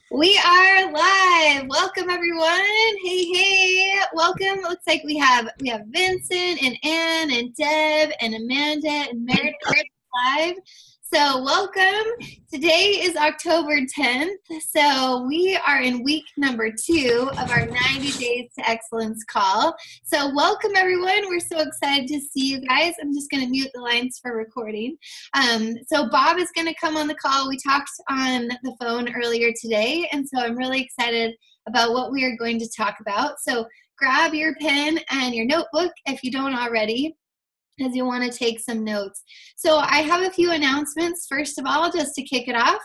We are live. Welcome everyone. Hey. Welcome. It looks like we have Vincent and Anne and Deb and Amanda and Meredith live. So welcome. Today is October 10th. So we are in week number 2 of our 90 Days to Excellence call. So welcome everyone. We're so excited to see you guys. I'm just going to mute the lines for recording. So Bob is going to come on the call. We talked on the phone earlier today, and so I'm really excited about what we are going to talk about. So grab your pen and your notebook if you don't already, as you want to take some notes. So I have a few announcements, first of all, just to kick it off.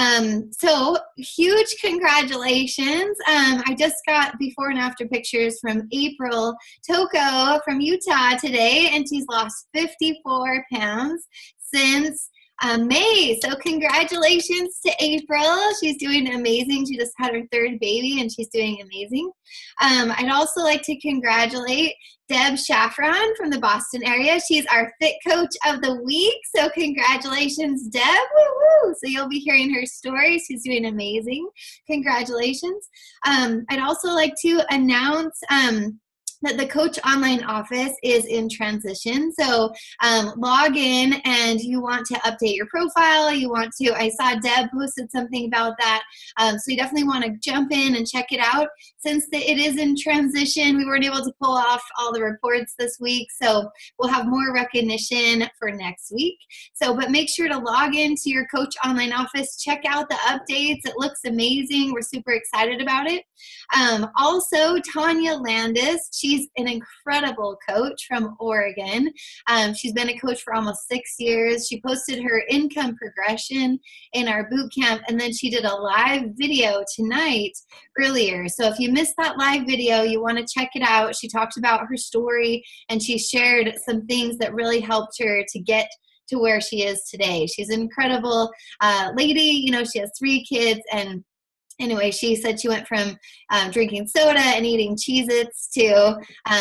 So huge congratulations. I just got before and after pictures from April Toko from Utah today, and she's lost 54 pounds since May. So congratulations to April. She's doing amazing. She just had her 3rd baby and she's doing amazing. I'd also like to congratulate Deb Shaffron from the Boston area. She's our Fit Coach of the Week. So congratulations, Deb. Woo-hoo. So you'll be hearing her story. She's doing amazing. Congratulations. I'd also like to announce that the Coach Online office is in transition. So log in and you want to update your profile. I saw Deb posted something about that. So you definitely want to jump in and check it out. Since it is in transition, we weren't able to pull off all the reports this week. So we'll have more recognition for next week. But make sure to log into your Coach Online office. Check out the updates. It looks amazing. We're super excited about it. Also, Tanya Landis, she's an incredible coach from Oregon. She's been a coach for almost 6 years. She posted her income progression in our boot camp, and then she did a live video tonight earlier. So if you missed that live video, you want to check it out. She talked about her story, and she shared some things that really helped her to get to where she is today. She's an incredible lady. She has 3 kids, and anyway, she said she went from drinking soda and eating Cheez-Its to,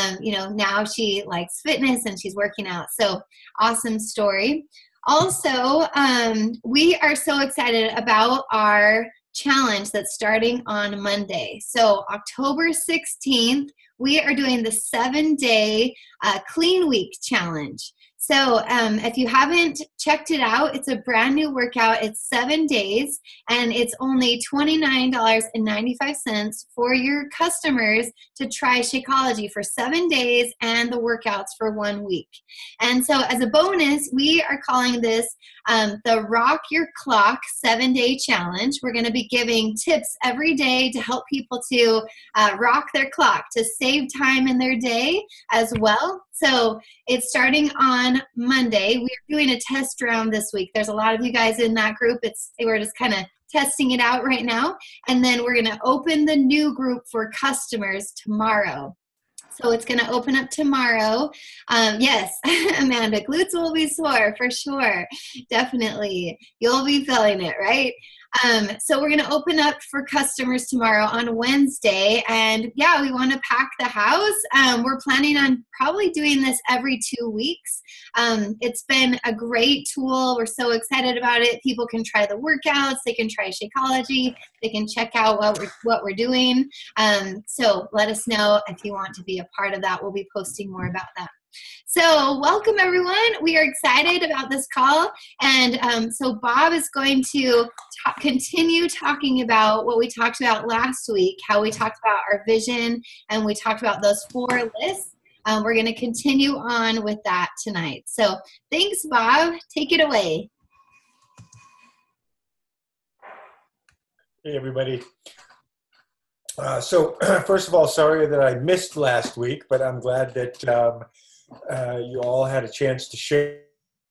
now she likes fitness and she's working out. So awesome story. Also, we are so excited about our challenge that's starting on Monday. So October 16th, we are doing the 7-day Clean Week challenge. So if you haven't checked it out, it's a brand new workout. It's 7 days, and it's only $29.95 for your customers to try Shakeology for 7 days and the workouts for 1 week. And so as a bonus, we are calling this the Rock Your Clock 7-Day Challenge. We're going to be giving tips every day to help people to rock their clock, to save time in their day as well. So it's starting on Monday. We're doing a test round this week. There's a lot of you guys in that group. We're just kind of testing it out right now. And then we're going to open the new group for customers tomorrow. So it's going to open up tomorrow. Yes, Amanda, glutes will be sore for sure. Definitely. You'll be feeling it, right? So we're going to open up for customers tomorrow on Wednesday. And yeah, we want to pack the house. We're planning on probably doing this every 2 weeks. It's been a great tool. We're so excited about it. People can try the workouts. They can try Shakeology. They can check out what we're doing. So let us know if you want to be a part of that. We'll be posting more about that. So welcome everyone. We are excited about this call. And so Bob is going to continue talking about what we talked about last week, how we talked about our vision and we talked about those 4 lists. We're going to continue on with that tonight. So thanks, Bob. Take it away. Hey, everybody. So first of all, sorry that I missed last week, but I'm glad that you all had a chance to share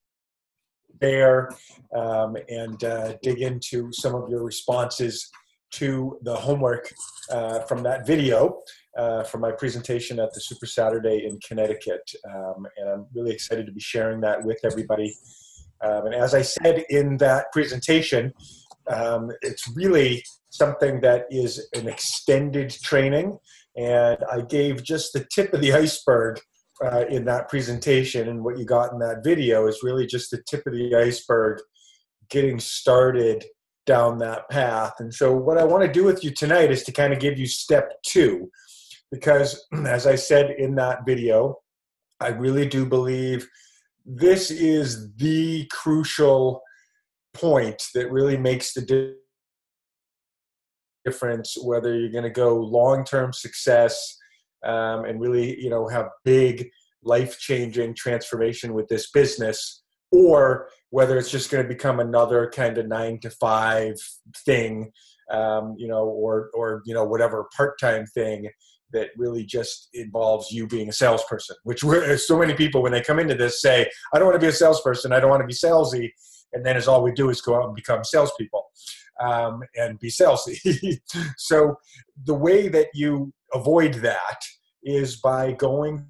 and dig into some of your responses to the homework from that video from my presentation at the Super Saturday in Connecticut. And I'm really excited to be sharing that with everybody. And as I said in that presentation, it's really something that is an extended training. And I gave just the tip of the iceberg in that presentation, and what you got in that video is really just the tip of the iceberg getting started down that path. And so what I want to do with you tonight is to kind of give you step 2, because as I said in that video, I really do believe this is the crucial point that really makes the difference, whether you're going to go long-term success and really, have big life-changing transformation with this business, or whether it's just going to become another kind of 9-to-5 thing, or whatever part-time thing that really just involves you being a salesperson, which so many people, when they come into this, say, I don't want to be a salesperson, I don't want to be salesy, and then all we do is go out and become salespeople and be salesy. So the way that you avoid that is by going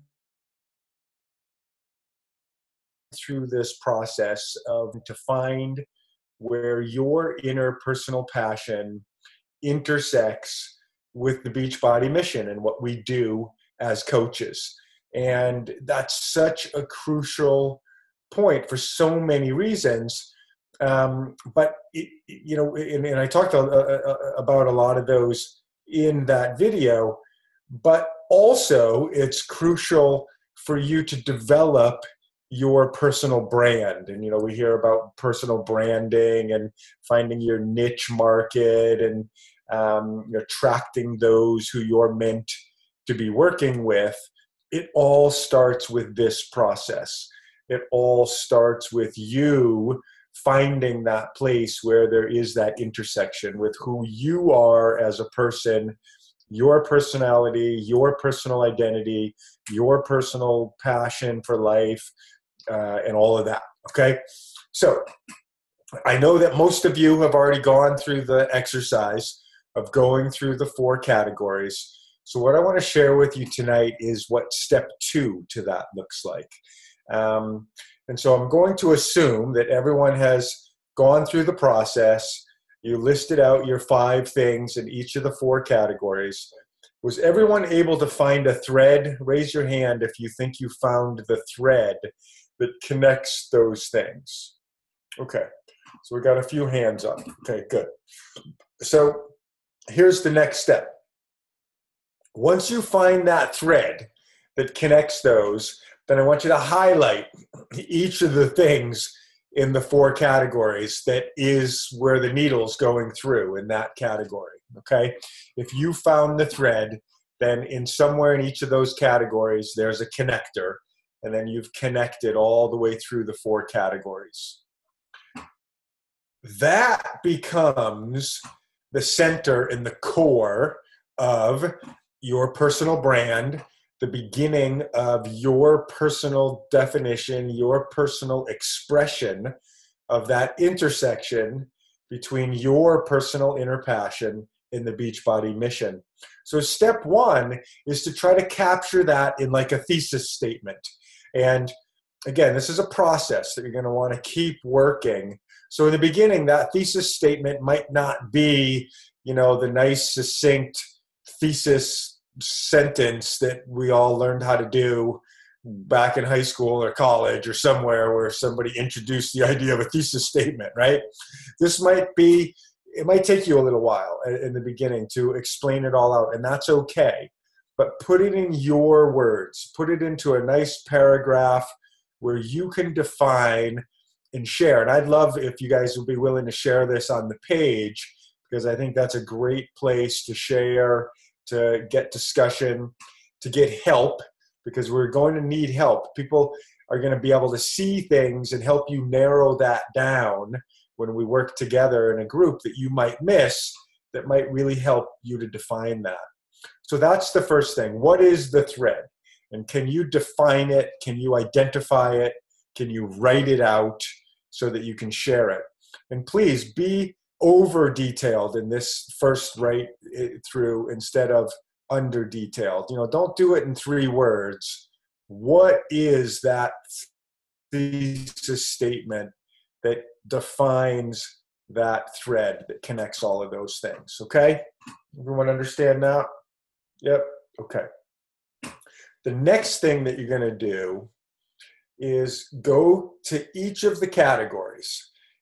through this process to find where your inner personal passion intersects with the Beachbody mission and what we do as coaches. And that's such a crucial point for so many reasons. But and I talked about a lot of those in that video, but also it's crucial for you to develop your personal brand. And, we hear about personal branding and finding your niche market and attracting those who you're meant to be working with. It all starts with this process. It all starts with you finding that place where there is that intersection with who you are as a person, your personality, your personal identity, your personal passion for life, and all of that. Okay. So I know that most of you have already gone through the exercise of going through the 4 categories. So what I want to share with you tonight is what step 2 to that looks like. And so I'm going to assume that everyone has gone through the process. You listed out your 5 things in each of the 4 categories. Was everyone able to find a thread? Raise your hand if you think you found the thread that connects those things. Okay, so we got a few hands up. Okay, good. So here's the next step. Once you find that thread that connects those, then I want you to highlight each of the things in the 4 categories that is where the needle's going through in that category, okay? If you found the thread, then in somewhere in each of those categories, there's a connector, and then you've connected all the way through the 4 categories. That becomes the center and the core of your personal brand, the beginning of your personal definition, your personal expression of that intersection between your personal inner passion and the Beachbody mission. So step 1 is to try to capture that in like a thesis statement. And again, this is a process that you're going to want to keep working. So in the beginning, that thesis statement might not be, the nice, succinct thesis sentence that we all learned how to do back in high school or college or somewhere where somebody introduced the idea of a thesis statement, right? It might take you a little while in the beginning to explain it all out, and that's okay. But put it in your words, put it into a nice paragraph where you can define and share. And I'd love if you guys would be willing to share this on the page, because I think that's a great place to share, to get discussion, to get help, because we're going to need help. People are going to be able to see things and help you narrow that down when we work together in a group that you might miss, that might really help you to define that. So that's the first thing. What is the thread? And can you define it? Can you identify it? Can you write it out so that you can share it? And please be over detailed in this first write through instead of under detailed. Don't do it in 3 words. What is that thesis statement that defines that thread that connects all of those things? Okay? Everyone understand that? Yep. Okay. The next thing that you're going to do is go to each of the categories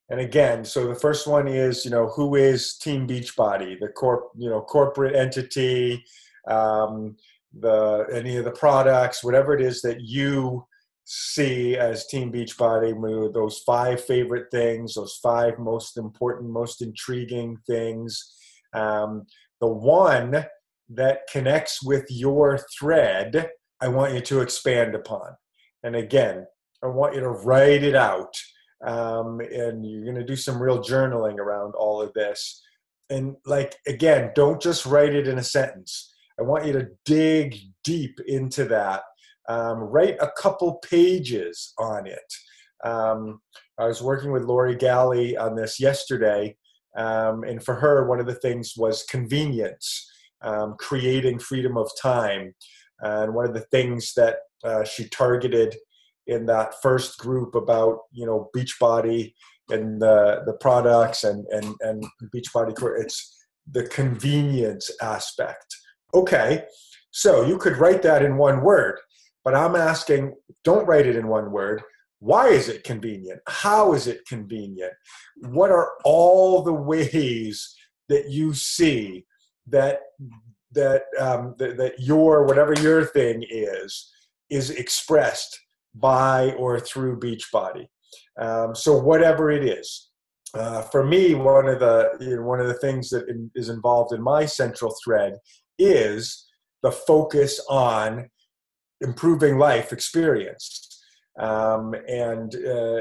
And again, so the first one is, who is Team Beachbody, the corporate entity, any of the products, whatever it is that you see as Team Beachbody, those 5 favorite things, those 5 most important, most intriguing things. The one that connects with your thread, I want you to expand upon. And again, I want you to write it out. And you're going to do some real journaling around all of this. And again, don't just write it in a sentence. I want you to dig deep into that. Write a couple pages on it. I was working with Lori Galley on this yesterday. And for her, one of the things was convenience, creating freedom of time. And one of the things that she targeted in that first group about, Beachbody and the products and Beachbody, it's the convenience aspect. Okay, so you could write that in one word, but I'm asking, don't write it in one word. Why is it convenient? How is it convenient? What are all the ways that you see that your, whatever your thing is expressed by or through Beachbody? So whatever it is, for me, one of the things that is involved in my central thread is the focus on improving life experience. And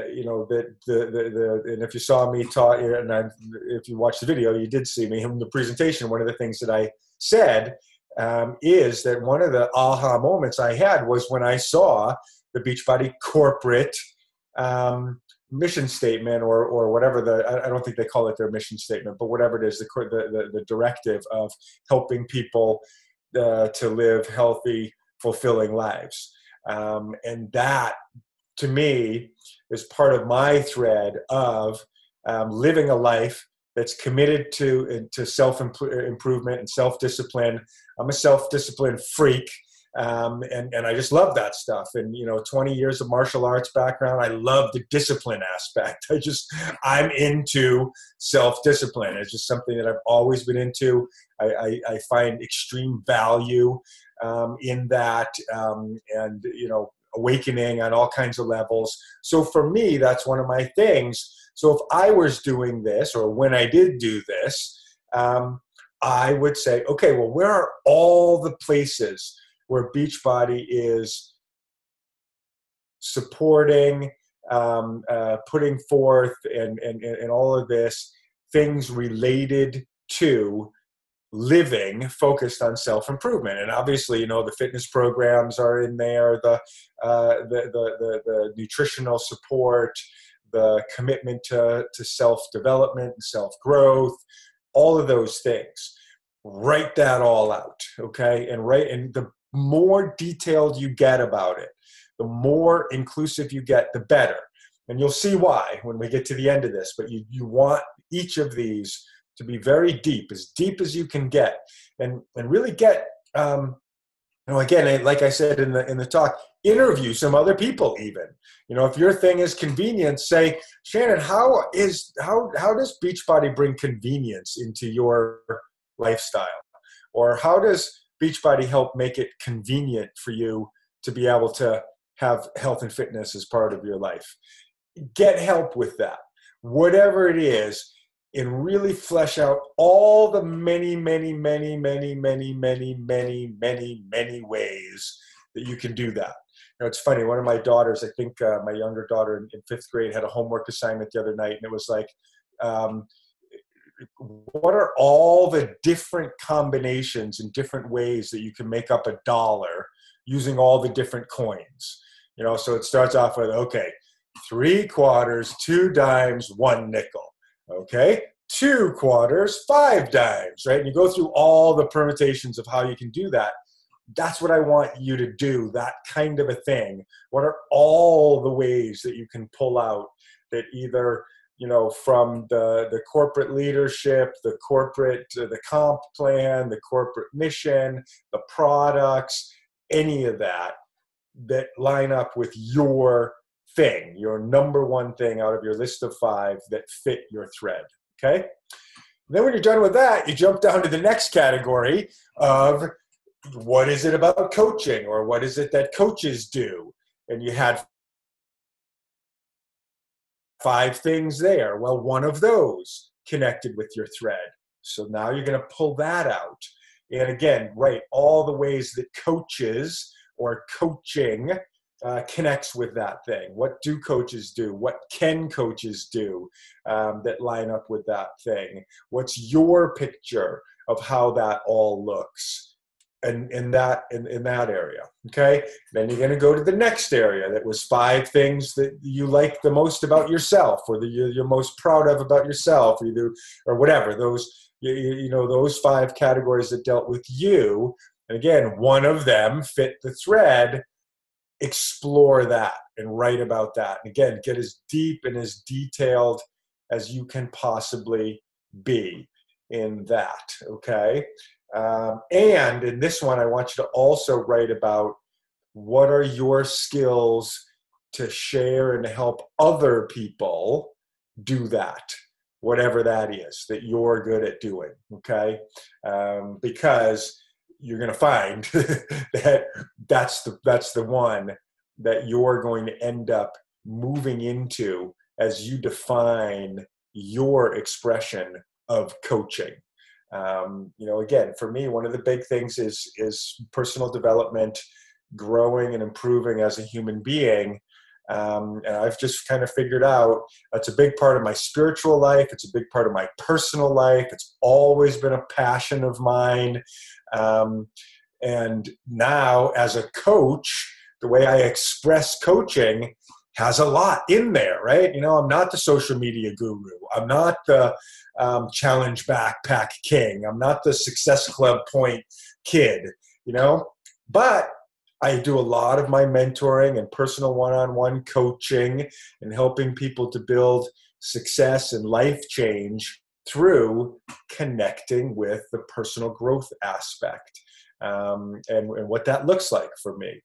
if you saw me talk, and if you watched the video, you did see me in the presentation. One of the things that I said is that one of the aha moments I had was when I saw the Beachbody corporate mission statement, or whatever I don't think they call it their mission statement, but whatever it is, the directive of helping people to live healthy, fulfilling lives. And that, to me, is part of my thread of living a life that's committed to self-improvement and self-discipline. I'm a self-discipline freak. And I just love that stuff. And, 20 years of martial arts background, I love the discipline aspect. I'm into self-discipline. It's just something that I've always been into. I find extreme value in that, and, awakening on all kinds of levels. So for me, that's one of my things. So if I was doing this, or when I did do this, I would say, okay, well, where are all the places where Beachbody is supporting, putting forth, and all of this, things related to living focused on self-improvement? And obviously, the fitness programs are in there, the nutritional support, the commitment to self-development and self-growth, all of those things. Write that all out, okay? And the more detailed you get about it, the more inclusive you get, the better. And you'll see why when we get to the end of this. But you want each of these to be very deep as you can get, and really get, again, like I said in the talk, interview some other people even. If your thing is convenience, say, Shannon, how does Beachbody bring convenience into your lifestyle? Or how does Beachbody help make it convenient for you to be able to have health and fitness as part of your life? Get help with that, whatever it is, and really flesh out all the many, many, many, many, many, many, many, many, many ways that you can do that. It's funny, one of my daughters, I think my younger daughter in 5th grade, had a homework assignment the other night, and it was like, what are all the different combinations and different ways that you can make up $1 using all the different coins? So it starts off with, okay, 3 quarters, 2 dimes, 1 nickel. Okay, 2 quarters, 5 dimes, right? And you go through all the permutations of how you can do that. That's what I want you to do, that kind of a thing. What are all the ways that you can pull out that either, from the corporate leadership, the comp plan, the corporate mission, the products, any of that line up with your thing, your number one thing out of your list of 5 that fit your thread, okay? Then when you're done with that, you jump down to the next category of what is it about coaching, or what is it that coaches do? And you had 5 things there. Well, one of those connected with your thread. So now you're going to pull that out. And again, write all the ways that coaches or coaching connects with that thing. What do coaches do? What can coaches do that line up with that thing? What's your picture of how that all looks in that area? Okay, then you're going to go to the next area that was 5 things that you like the most about yourself, or that you're most proud of about yourself, either or whatever. Those those 5 categories that dealt with you. And again, one of them fit the thread. Explore that and write about that. And again, get as deep and as detailed as you can possibly be in that, okay? And in this one, I want you to also write about what are your skills to share and help other people do that, whatever that is that you're good at doing, okay? Because you're going to find that that's the one that you're going to end up moving into as you define your expression of coaching. Again, for me, one of the big things is personal development, growing and improving as a human being. And I've just kind of figured out that's a big part of my spiritual life. It's a big part of my personal life. It's always been a passion of mine. And now as a coach, the way I express coaching has a lot in there, right? I'm not the social media guru. I'm not the challenge backpack king. I'm not the success club point kid, but I do a lot of my mentoring and personal one-on-one coaching and helping people to build success and life change through connecting with the personal growth aspect and what that looks like for me.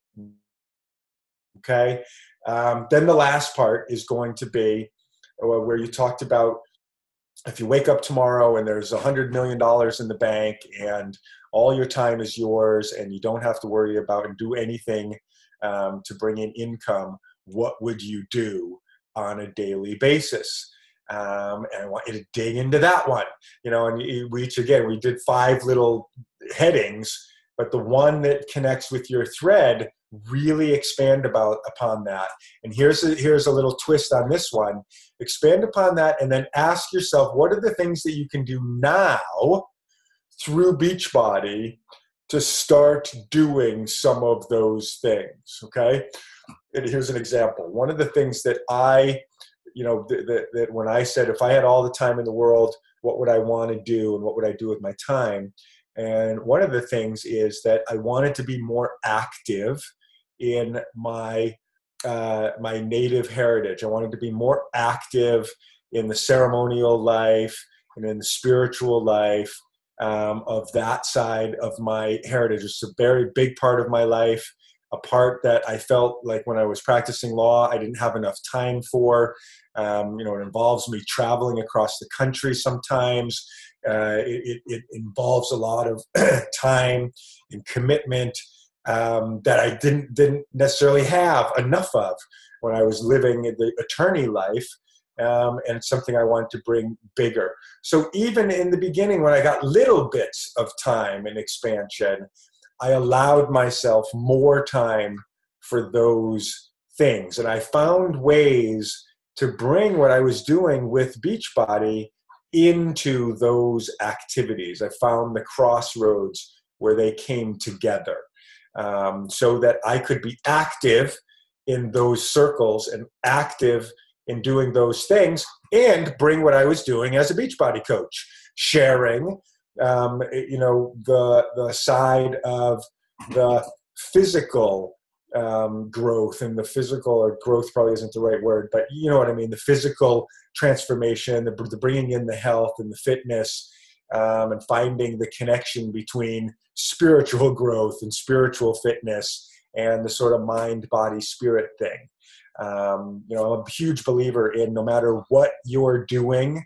Okay. Then the last part is going to be where you talked about if you wake up tomorrow and there's $100 million in the bank and all your time is yours and you don't have to worry about and do anything to bring in income, what would you do on a daily basis? And I want you to dig into that one, and we did 5 little headings, but the one that connects with your thread, really expand upon that. And here's a little twist on this one. Expand upon that and then ask yourself, what are the things that you can do now through Beachbody to start doing some of those things, okay? And here's an example. One of the things that that when I said, if I had all the time in the world, what would I want to do and what would I do with my time? And one of the things is that I wanted to be more active in my my native heritage. I wanted to be more active in the ceremonial life and in the spiritual life of that side of my heritage. It's a very big part of my life, a part that I felt like when I was practicing law, I didn't have enough time for. It involves me traveling across the country sometimes. It involves a lot of time and commitment that I didn't necessarily have enough of when I was living the attorney life. And it's something I want to bring bigger. So even in the beginning, when I got little bits of time and expansion, I allowed myself more time for those things. And I found ways to bring what I was doing with Beachbody into those activities. I found the crossroads where they came together so that I could be active in those circles and active in doing those things and bring what I was doing as a Beachbody coach, sharing, the side of the physical growth, and the physical, or growth probably isn't the right word, but you know what I mean, the physical transformation, the bringing in the health and the fitness, and finding the connection between spiritual growth and spiritual fitness and the sort of mind, body, spirit thing. I'm a huge believer in no matter what you're doing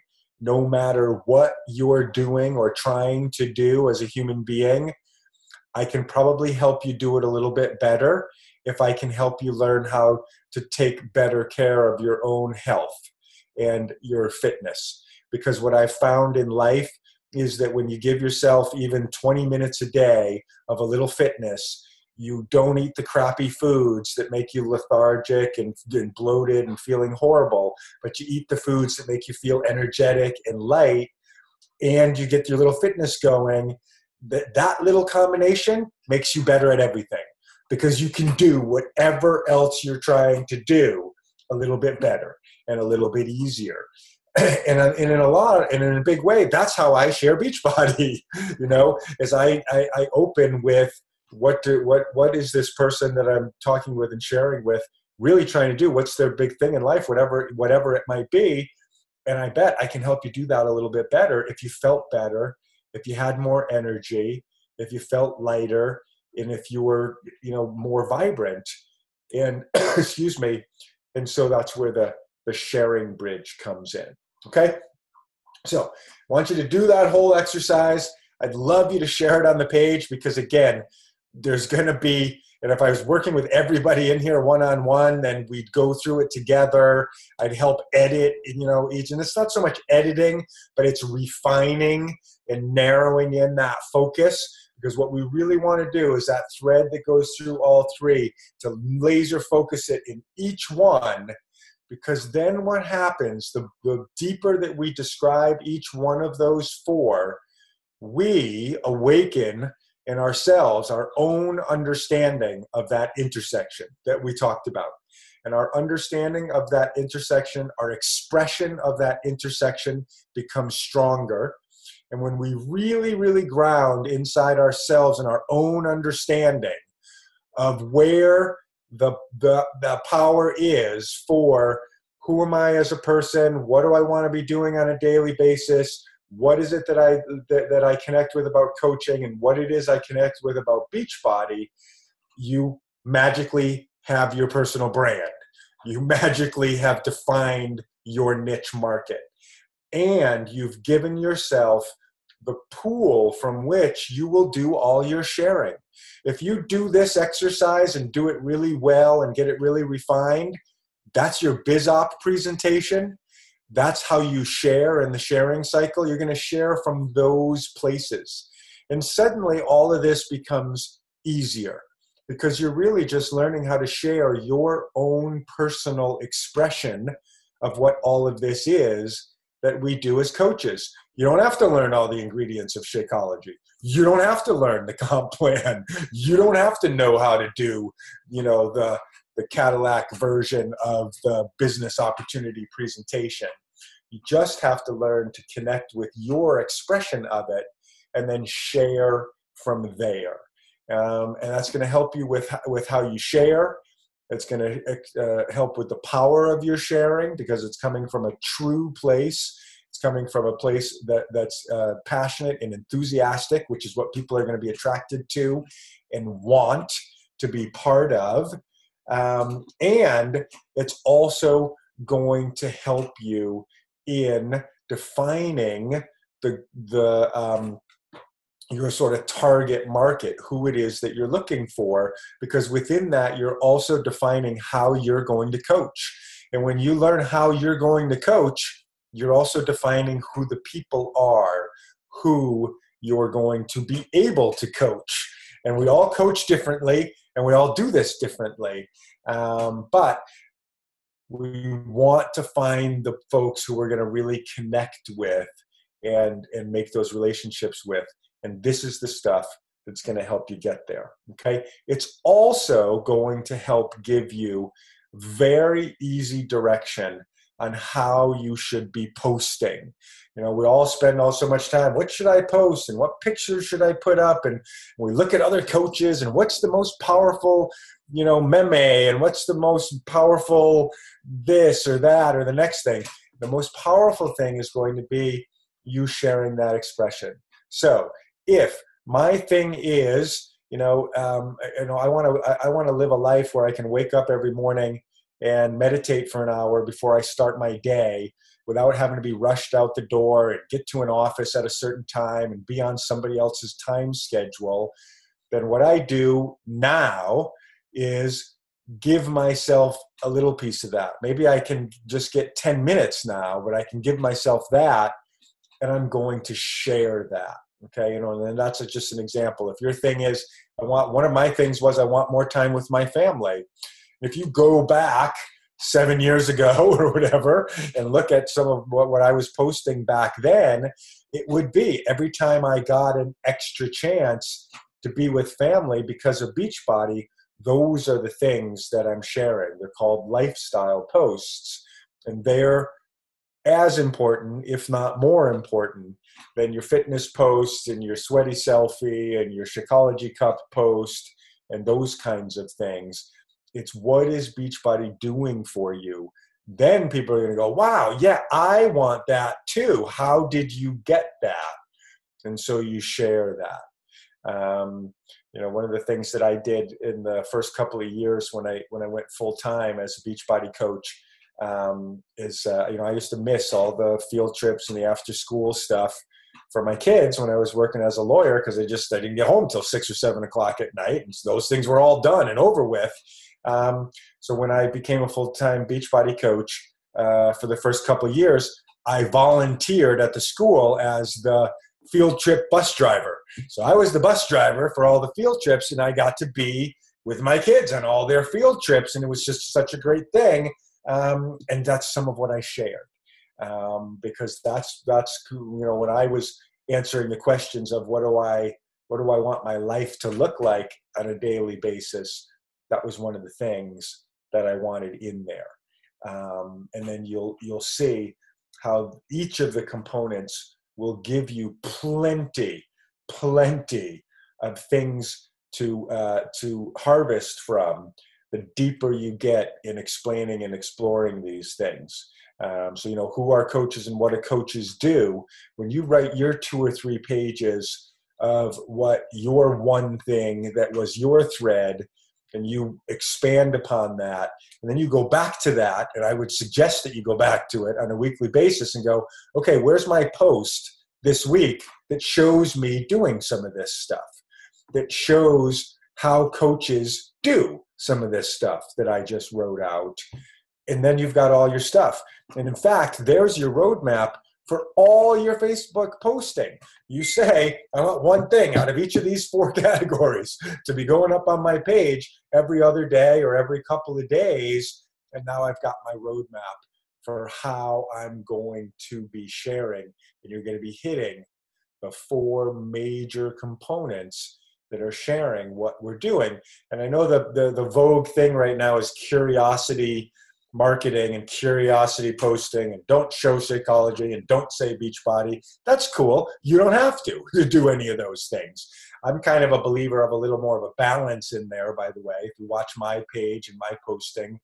or trying to do as a human being, I can probably help you do it a little bit better if I can help you learn how to take better care of your own health and your fitness. Because what I've found in life is that when you give yourself even 20 minutes a day of a little fitness, you don't eat the crappy foods that make you lethargic and bloated and feeling horrible, but you eat the foods that make you feel energetic and light, and you get your little fitness going. That little combination makes you better at everything, because you can do whatever else you're trying to do a little bit better and a little bit easier. And in a big way, that's how I share Beachbody, is I open with what is this person that I'm talking with and sharing with really trying to do? What's their big thing in life, whatever it might be. And I bet I can help you do that a little bit better if you felt better, if you had more energy, if you felt lighter, and if you were, more vibrant. And excuse me. And so that's where the sharing bridge comes in. Okay. So I want you to do that whole exercise. I'd love you to share it on the page, because again, there's going to be, and if I was working with everybody in here one-on-one, then we'd go through it together. I'd help edit, each, and it's not so much editing, but it's refining and narrowing in that focus, because what we really want to do is that thread that goes through all three, to laser focus it in each one, because then what happens, the deeper that we describe each one of those four, we awaken in ourselves our own understanding of that intersection that we talked about. And our understanding of that intersection, our expression of that intersection becomes stronger. And when we really, really ground inside ourselves and our own understanding of where the power is for who am I as a person, what do I want to be doing on a daily basis, what is it that I connect with about coaching, and what it is I connect with about Beachbody, you magically have your personal brand. You magically have defined your niche market. And you've given yourself the pool from which you will do all your sharing. If you do this exercise and do it really well and get it really refined, that's your BizOp presentation. That's how you share in the sharing cycle. You're going to share from those places. And suddenly all of this becomes easier, because you're really just learning how to share your own personal expression of what all of this is that we do as coaches. You don't have to learn all the ingredients of Shakeology. You don't have to learn the comp plan. You don't have to know how to do, the Cadillac version of the business opportunity presentation. You just have to learn to connect with your expression of it and then share from there. And that's going to help you with how you share. It's going to help with the power of your sharing, because it's coming from a true place. It's coming from a place that's passionate and enthusiastic, which is what people are going to be attracted to and want to be part of. And it's also going to help you in defining your sort of target market, who it is that you're looking for, because within that, you're also defining how you're going to coach. And when you learn how you're going to coach, you're also defining who the people are, who you're going to be able to coach. And we all coach differently, and we all do this differently. But we want to find the folks who we're going to really connect with and make those relationships with. And this is the stuff that's going to help you get there. Okay. It's also going to help give you very easy direction on how you should be posting. We all spend so much time, what should I post and what pictures should I put up? And we look at other coaches and what's the most powerful, meme, and what's the most powerful this or that or the next thing. The most powerful thing is going to be you sharing that expression. So if my thing is, I want to live a life where I can wake up every morning and meditate for an hour before I start my day without having to be rushed out the door and get to an office at a certain time and be on somebody else's time schedule, then what I do now is give myself a little piece of that. Maybe I can just get 10 minutes now, but I can give myself that, and I'm going to share that. Okay, and that's just an example. If your thing is, one of my things was I want more time with my family. If you go back 7 years ago or whatever and look at some of what I was posting back then, it would be every time I got an extra chance to be with family because of Beachbody, those are the things that I'm sharing. They're called lifestyle posts, and they're as important, if not more important, than your fitness posts and your sweaty selfie and your Shakeology cup post and those kinds of things. It's what is Beachbody doing for you? Then people are going to go, wow, yeah, I want that too. How did you get that? And so you share that. One of the things that I did in the first couple of years when I went full time as a Beachbody coach is I used to miss all the field trips and the after school stuff for my kids when I was working as a lawyer because I didn't get home till 6 or 7 o'clock at night, and so those things were all done and over with. So when I became a full-time Beachbody coach for the first couple of years, I volunteered at the school as the field trip bus driver. So I was the bus driver for all the field trips, and I got to be with my kids on all their field trips, and it was just such a great thing. And that's some of what I shared, because that's when I was answering the questions of what do I want my life to look like on a daily basis. That was one of the things that I wanted in there. And then you'll see how each of the components will give you plenty of things to harvest from the deeper you get in explaining and exploring these things. So, who are coaches and what do coaches do? When you write your 2 or 3 pages of what your one thing that was your thread, and you expand upon that, and then you go back to that, and I would suggest that you go back to it on a weekly basis and go, okay, where's my post this week that shows me doing some of this stuff, that shows how coaches do some of this stuff that I just wrote out. And then you've got all your stuff. And in fact, there's your roadmap for all your Facebook posting. You say, I want one thing out of each of these 4 categories to be going up on my page every other day or every couple of days. And now I've got my roadmap for how I'm going to be sharing. And you're going to be hitting the 4 major components that are sharing what we're doing. And I know the vogue thing right now is curiosity marketing and curiosity posting, and don't show Shakeology and don't say Beachbody. That's cool. You don't have to do any of those things. I'm kind of a believer of a little more of a balance in there, by the way. If you watch my page and my posting,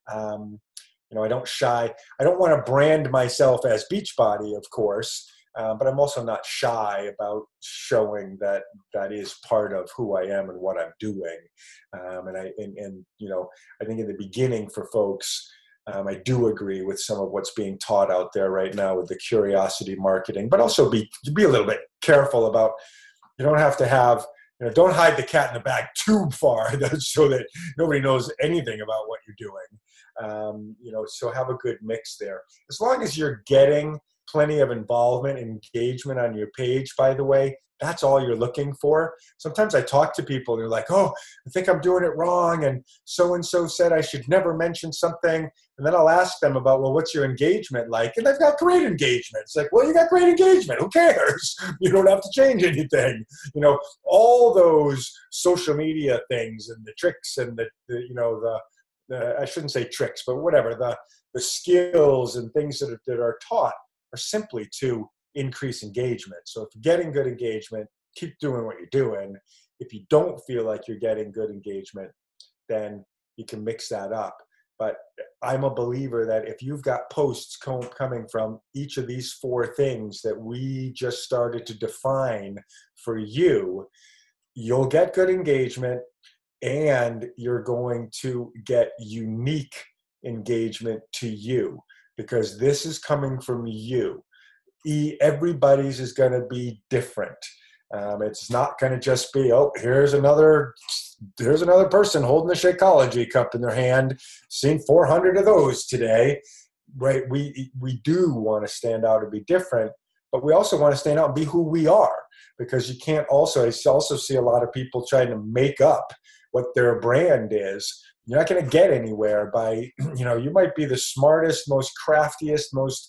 I don't shy. I don't want to brand myself as Beachbody, of course, but I'm also not shy about showing that is part of who I am and what I'm doing. I think in the beginning for folks, I do agree with some of what's being taught out there right now with the curiosity marketing, but also be a little bit careful about, you don't have to have, don't hide the cat in the bag too far so that nobody knows anything about what you're doing. So have a good mix there. As long as you're getting plenty of involvement and engagement on your page, by the way, that's all you're looking for. Sometimes I talk to people and they're like, oh, I think I'm doing it wrong, and so-and-so said I should never mention something. And then I'll ask them about, well, what's your engagement like? And they've got great engagement. It's like, well, you got great engagement. Who cares? You don't have to change anything. All those social media things and the tricks and the I shouldn't say tricks, but whatever, the skills and things that are taught are simply to increase engagement. So if you're getting good engagement, keep doing what you're doing. If you don't feel like you're getting good engagement, then you can mix that up. But I'm a believer that if you've got posts coming from each of these 4 things that we just started to define for you, you'll get good engagement and you're going to get unique engagement to you, because this is coming from you. Everybody's is going to be different. It's not going to just be, oh, here's another person holding the Shakeology cup in their hand. Seen 400 of those today, right? We do want to stand out and be different, but we also want to stand out and be who we are, because you can't also, I also see a lot of people trying to make up what their brand is. You're not going to get anywhere by, you might be the smartest, most craftiest, most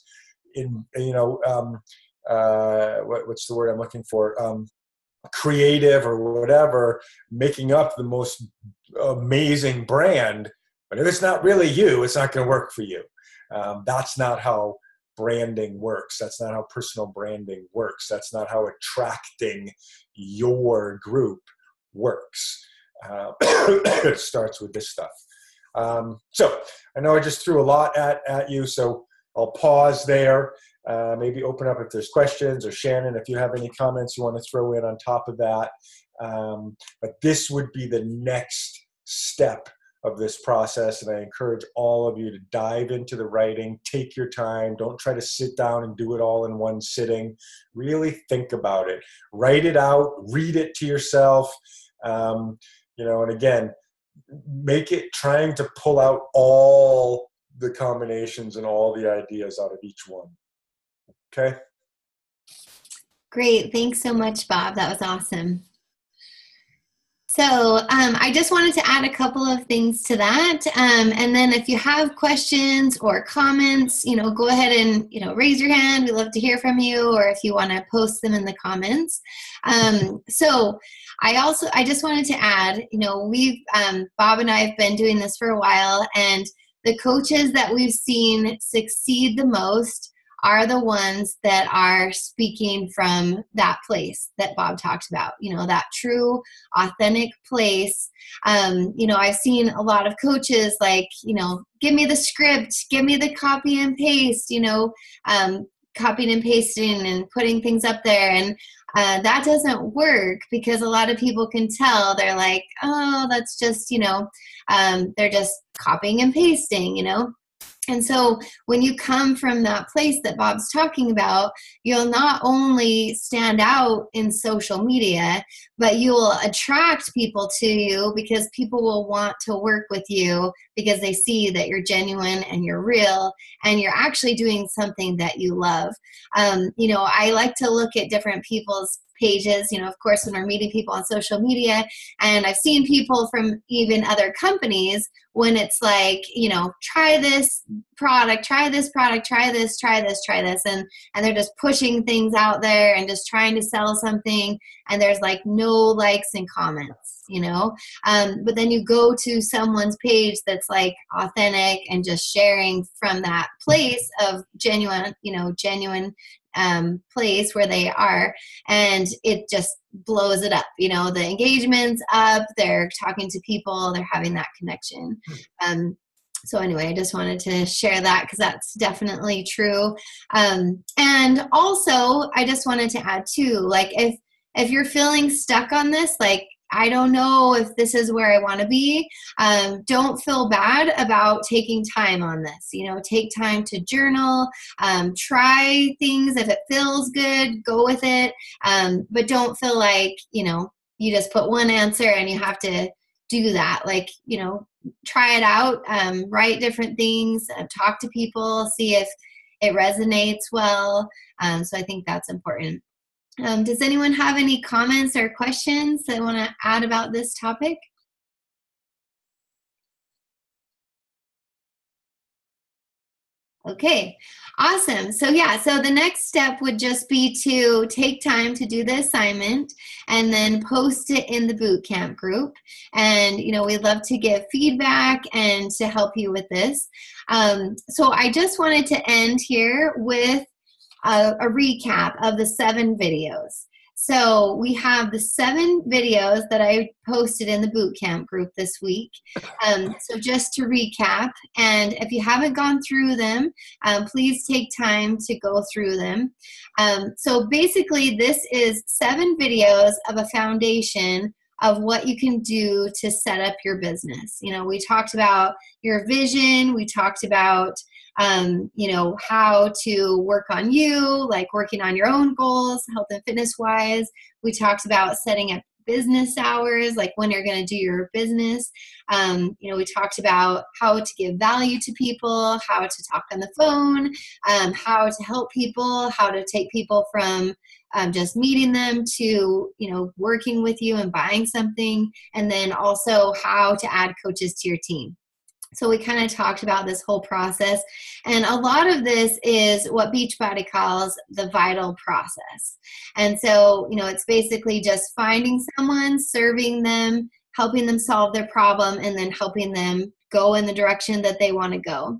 what's the word I'm looking for? Creative or whatever, making up the most amazing brand, but if it's not really you, it's not going to work for you. That's not how branding works. That's not how personal branding works. That's not how attracting your group works. It starts with this stuff. So I know I just threw a lot at you, so I'll pause there. Maybe open up if there's questions, or Shannon, if you have any comments you want to throw in on top of that. But this would be the next step of this process, and I encourage all of you to dive into the writing. Take your time. Don't try to sit down and do it all in one sitting. Really think about it. Write it out. Read it to yourself. And again, make it trying to pull out all the combinations and all the ideas out of each one. Okay. Great. Thanks so much, Bob. That was awesome. So I just wanted to add a couple of things to that. And then if you have questions or comments, go ahead and, raise your hand. We'd love to hear from you, or if you want to post them in the comments. So I just wanted to add, we've, Bob and I have been doing this for a while, and the coaches that we've seen succeed the most are the ones that are speaking from that place that Bob talked about, that true, authentic place. I've seen a lot of coaches like, give me the script, give me the copy and paste, copying and pasting and putting things up there. And that doesn't work, because a lot of people can tell. They're like, oh, that's just, they're just copying and pasting, And so when you come from that place that Bob's talking about, you'll not only stand out in social media, but you will attract people to you, because people will want to work with you because they see that you're genuine and you're real and you're actually doing something that you love. I like to look at different people's pages, of course, when we're meeting people on social media, and I've seen people from even other companies when it's like, try this product, try this product, try this, and they're just pushing things out there and just trying to sell something, and there's like no likes and comments, but then you go to someone's page that's like authentic and just sharing from that place of genuine place where they are, and it just blows it up. The engagement's up, they're talking to people, they're having that connection. So anyway, I just wanted to share that, because that's definitely true. And also, I just wanted to add too, like if you're feeling stuck on this, like, I don't know if this is where I want to be, don't feel bad about taking time on this. Take time to journal, try things. If it feels good, go with it. But don't feel like, you just put one answer and you have to do that. Like, try it out, write different things, talk to people, see if it resonates well. So I think that's important. Does anyone have any comments or questions they want to add about this topic? Okay, awesome. So the next step would just be to take time to do the assignment and then post it in the boot camp group. And, we'd love to give feedback and to help you with this. So I just wanted to end here with a recap of the 7 videos. So we have the 7 videos that I posted in the bootcamp group this week. So just to recap, and if you haven't gone through them, please take time to go through them. So basically this is 7 videos of a foundation of what you can do to set up your business. You know, we talked about your vision. We talked about, you know, how to work on you, like working on your own goals, health and fitness wise. We talked about setting up business hours, like when you're going to do your business. You know, we talked about how to give value to people, how to talk on the phone, how to help people, how to take people from just meeting them to, you know, working with you and buying something, and then also how to add coaches to your team. So we kind of talked about this whole process, and a lot of this is what Beachbody calls the vital process. And so, you know, it's basically just finding someone, serving them, helping them solve their problem, and then helping them go in the direction that they want to go.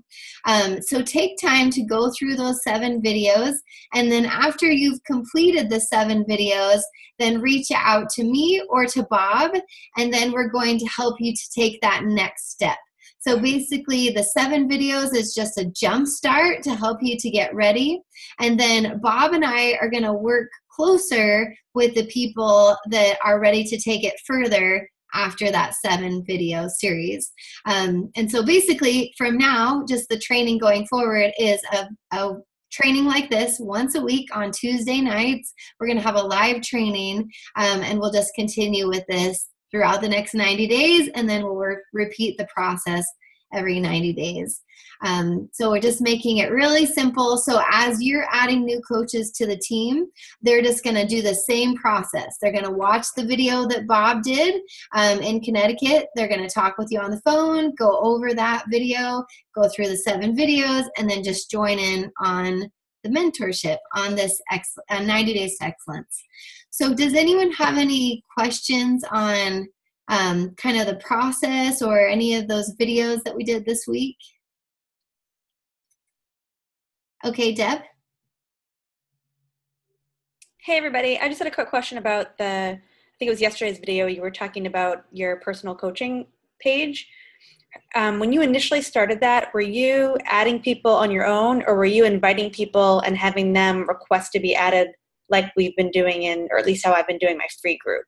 So take time to go through those 7 videos, and then after you've completed the 7 videos, then reach out to me or to Bob, and then we're going to help you to take that next step. So basically the 7 videos is just a jump start to help you to get ready. And then Bob and I are going to work closer with the people that are ready to take it further after that 7 video series. And so basically from now, just the training going forward is a training like this once a week on Tuesday nights. We're going to have a live training, and we'll just continue with this throughout the next 90 days, and then we'll repeat the process every 90 days. So we're just making it really simple. So as you're adding new coaches to the team, they're just going to do the same process. They're going to watch the video that Bob did in Connecticut. They're going to talk with you on the phone, go over that video, go through the 7 videos, and then just join in on the mentorship on this 90 Days to Excellence. So does anyone have any questions on kind of the process or any of those videos that we did this week? Okay, Deb? Hey, everybody. I just had a quick question about I think it was yesterday's video. You were talking about your personal coaching page. When you initially started that, were you adding people on your own, or were you inviting people and having them request to be added like we've been doing or at least how I've been doing my free group?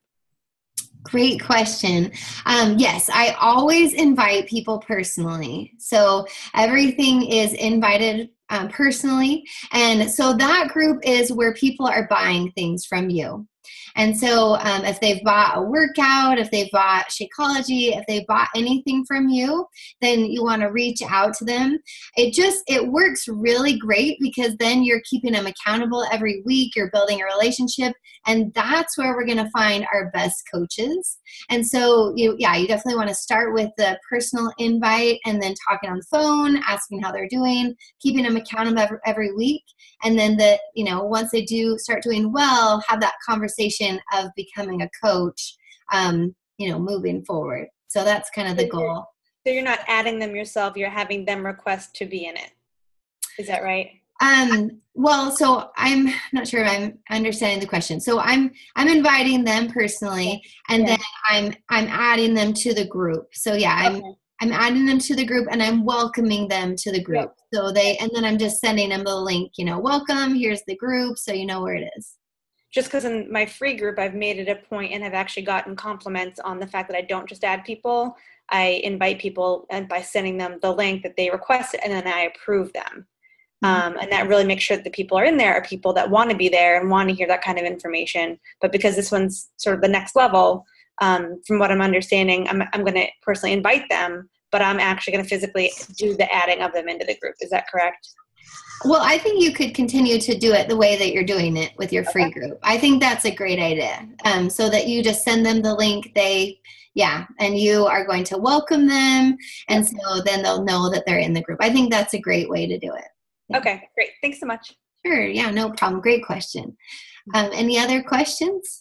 Great question. Yes, I always invite people personally. So everything is invited personally. And so that group is where people are buying things from you. And so if they've bought a workout, if they've bought Shakeology, if they've bought anything from you, then you want to reach out to them. It works really great because then you're keeping them accountable every week. You're building a relationship. And that's where we're going to find our best coaches. And so, you definitely want to start with the personal invite and then talking on the phone, asking how they're doing, keeping them accountable every week. And then once they do start doing well, have that conversation of becoming a coach, moving forward. So that's kind of the goal. So you're not adding them yourself, you're having them request to be in it. Is that right? Well, so I'm not sure if I'm understanding the question. So I'm inviting them personally, and then I'm adding them to the group. So I'm adding them to the group, and I'm welcoming them to the group. So and then I'm just sending them the link, welcome, here's the group, so you know where it is. Just because in my free group, I've made it a point and have actually gotten compliments on the fact that I don't just add people, I invite people, and by sending them the link that they requested, and then I approve them. And that really makes sure that the people are in there are people that want to be there and want to hear that kind of information. But because this one's sort of the next level, from what I'm understanding, I'm going to personally invite them, but I'm actually going to physically do the adding of them into the group. Is that correct? Well, I think you could continue to do it the way that you're doing it with your free group. I think that's a great idea. So that you just send them the link, and you are going to welcome them. And so then they'll know that they're in the group. I think that's a great way to do it. Yeah. Okay, great. Thanks so much. Sure. Yeah, no problem. Great question. Any other questions?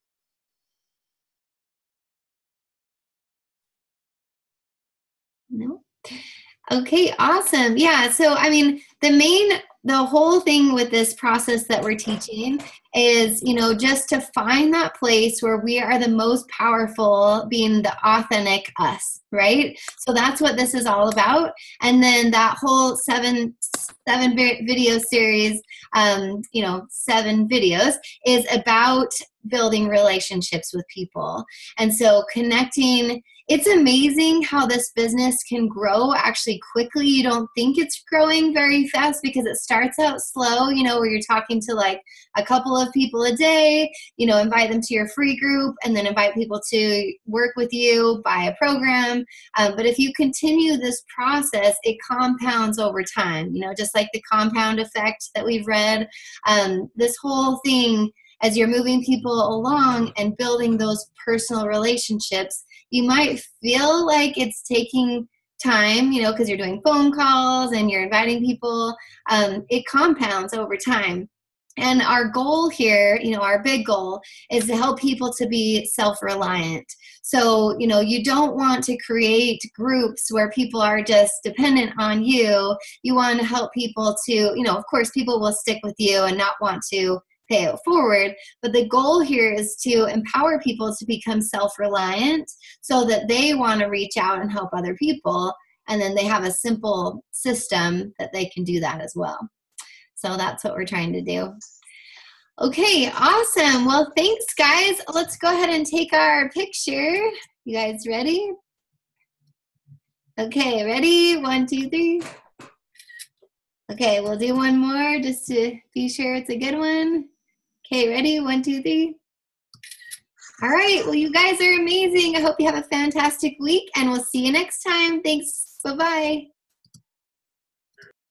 No? Okay, awesome. Yeah, so the whole thing with this process that we're teaching is, you know, just to find that place where we are the most powerful, being the authentic us, right? So that's what this is all about. And then that whole seven video series, you know, 7 videos is about building relationships with people. And so connecting, it's amazing how this business can grow actually quickly. You don't think it's growing very fast because it starts out slow, you know, where you're talking to like a couple of people a day, you know, invite them to your free group and then invite people to work with you, buy a program. But if you continue this process, it compounds over time, you know, just like the compound effect that we've read. This whole thing, as you're moving people along and building those personal relationships, you might feel like it's taking time, you know, because you're doing phone calls and you're inviting people. It compounds over time. And our goal here, you know, our big goal is to help people to be self-reliant. So, you know, you don't want to create groups where people are just dependent on you. You want to help people to, you know, of course, people will stick with you and not want to pay it forward. But the goal here is to empower people to become self-reliant so that they want to reach out and help other people. And then they have a simple system that they can do that as well. So that's what we're trying to do. Okay, awesome. Well, thanks, guys. Let's go ahead and take our picture. You guys ready? Okay, ready? 1, 2, 3. Okay, we'll do one more just to be sure it's a good one. Okay, ready? 1, 2, 3. All right. Well, you guys are amazing. I hope you have a fantastic week, and we'll see you next time. Thanks. Bye-bye.